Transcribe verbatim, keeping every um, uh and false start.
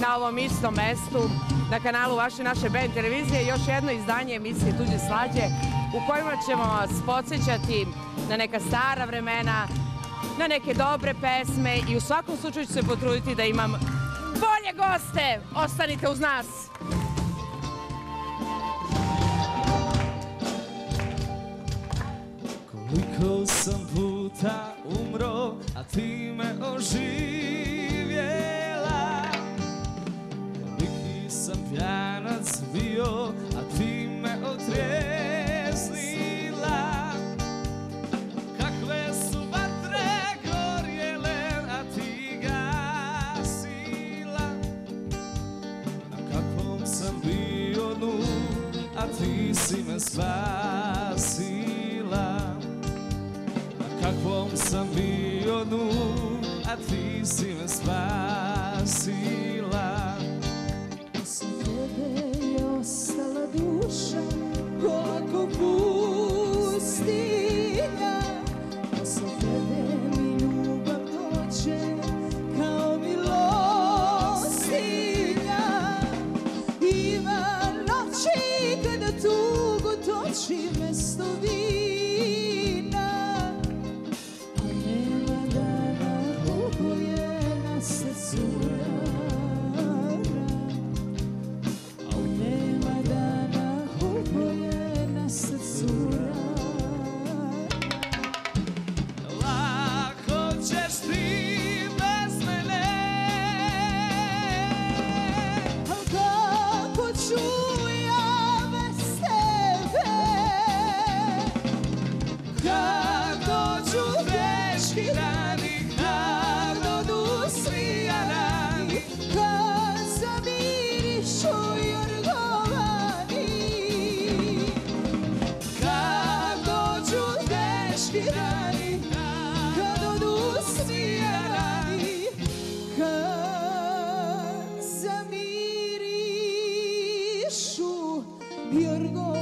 na ovom istom mestu, na kanalu vaše naše B N televizije, još jedno izdanje emisije Tuđe slađe u kojima ćemo vas podsjećati na neka stara vremena, na neke dobre pesme i u svakom slučaju ću se potruditi da imam bolje goste. Ostanite uz nas! Koliko sam puta umro, a ti me oživjela. Koliki sam pjanac bio, a ti me otreznila. Kakve su vatre gorjele, a ti gasila. Na kakvom sam bio dnu, a ti si me spasila. Kakvom sam bio dnu, a ti si me spasila. Sa tebe je ostala duša koliko pustinja. Sa tebe mi ljubav dođe kao milostinja. Ima noći kada tugu toči mesto vina. Zamirišu Bjorgo